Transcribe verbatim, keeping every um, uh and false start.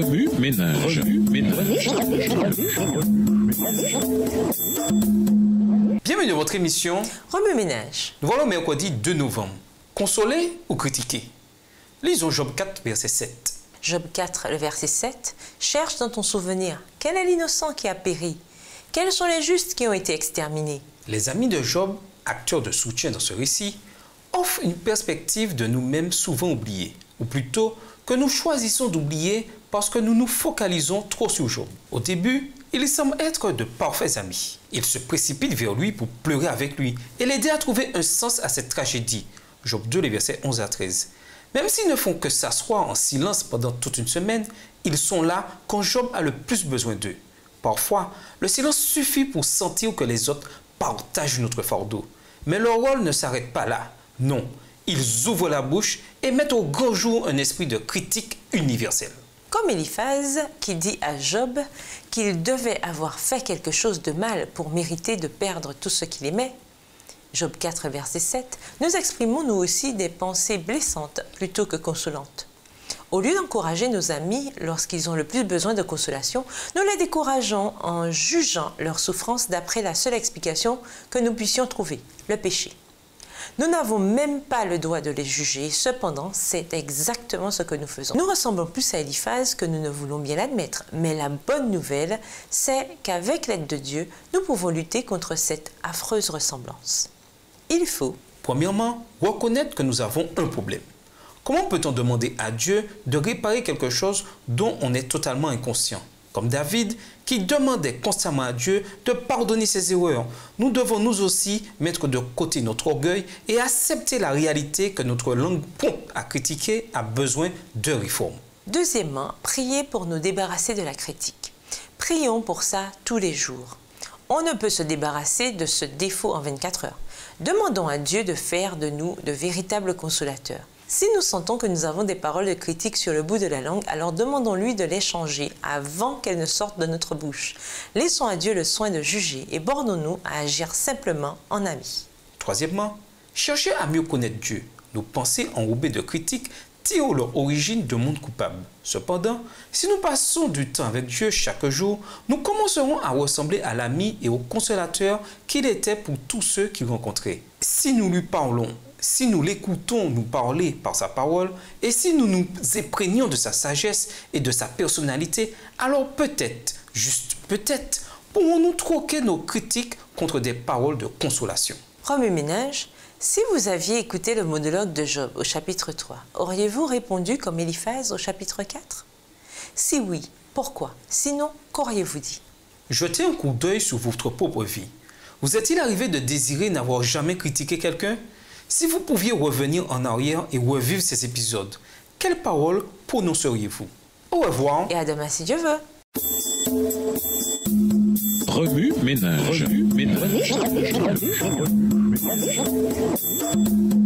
Remue ménage. Remue ménage. Bienvenue dans votre émission Remue ménage. Nous voilà au mercredi deux novembre. Consoler ou critiquer? Lisons Job quatre, verset sept. Job quatre, le verset sept. Cherche dans ton souvenir, quel est l'innocent qui a péri? Quels sont les justes qui ont été exterminés? Les amis de Job, acteurs de soutien dans ce récit, offrent une perspective de nous-mêmes souvent oubliés, ou plutôt que nous choisissons d'oublier parce que nous nous focalisons trop sur Job. Au début, ils semblent être de parfaits amis. Ils se précipitent vers lui pour pleurer avec lui et l'aider à trouver un sens à cette tragédie. Job deux, les versets onze à treize. Même s'ils ne font que s'asseoir en silence pendant toute une semaine, ils sont là quand Job a le plus besoin d'eux. Parfois, le silence suffit pour sentir que les autres partagent notre fardeau. Mais leur rôle ne s'arrête pas là. Non, ils ouvrent la bouche et mettent au grand jour un esprit de critique universelle. Comme Éliphaz qui dit à Job qu'il devait avoir fait quelque chose de mal pour mériter de perdre tout ce qu'il aimait. Job quatre, verset sept, nous exprimons nous aussi des pensées blessantes plutôt que consolantes. Au lieu d'encourager nos amis lorsqu'ils ont le plus besoin de consolation, nous les décourageons en jugeant leur souffrance d'après la seule explication que nous puissions trouver, le péché. Nous n'avons même pas le droit de les juger, cependant, c'est exactement ce que nous faisons. Nous ressemblons plus à Éliphaz que nous ne voulons bien l'admettre, mais la bonne nouvelle, c'est qu'avec l'aide de Dieu, nous pouvons lutter contre cette affreuse ressemblance. Il faut, premièrement, reconnaître que nous avons un problème. Comment peut-on demander à Dieu de réparer quelque chose dont on est totalement inconscient? Comme David, qui demandait constamment à Dieu de pardonner ses erreurs, nous devons nous aussi mettre de côté notre orgueil et accepter la réalité que notre langue prompte à critiquer a besoin de réforme. Deuxièmement, prier pour nous débarrasser de la critique. Prions pour ça tous les jours. On ne peut se débarrasser de ce défaut en vingt-quatre heures. Demandons à Dieu de faire de nous de véritables consolateurs. Si nous sentons que nous avons des paroles de critique sur le bout de la langue, alors demandons-lui de les changer avant qu'elles ne sortent de notre bouche. Laissons à Dieu le soin de juger et bornons-nous à agir simplement en amis. Troisièmement, chercher à mieux connaître Dieu. Nos pensées enrobées de critiques tirent leur origine de monde coupable. Cependant, si nous passons du temps avec Dieu chaque jour, nous commencerons à ressembler à l'ami et au consolateur qu'il était pour tous ceux qu'il rencontrait. Si nous lui parlons, si nous l'écoutons nous parler par sa parole et si nous nous imprégnons de sa sagesse et de sa personnalité, alors peut-être, juste peut-être, pourrons-nous troquer nos critiques contre des paroles de consolation. Remue ménage, si vous aviez écouté le monologue de Job au chapitre trois, auriez-vous répondu comme Éliphaz au chapitre quatre? Si oui, pourquoi? Sinon, qu'auriez-vous dit? Jetez un coup d'œil sur votre propre vie. Vous est-il arrivé de désirer n'avoir jamais critiqué quelqu'un? Si vous pouviez revenir en arrière et revivre ces épisodes, quelles paroles prononceriez-vous? Au revoir. Et à demain si Dieu veut. Remue ménage. Remue ménage.